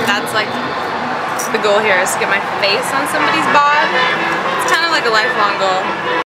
That's like the goal here, is to get my face on somebody's bod. It's kind of like a lifelong goal.